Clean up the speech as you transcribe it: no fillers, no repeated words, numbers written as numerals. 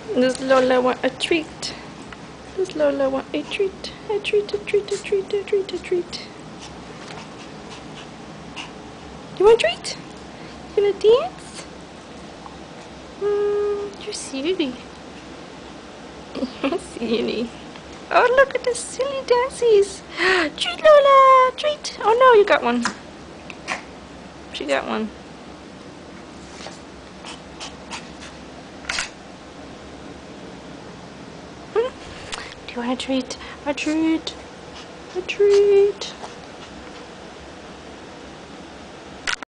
Does Lola want a treat? Does Lola want a treat? A treat, a treat, a treat, a treat, a treat. You want a treat? You gonna dance? You're silly. You're silly. Oh, look at the silly dances. Treat, Lola! Treat! Oh no, you got one. She got one. Do you want a treat? A treat? A treat?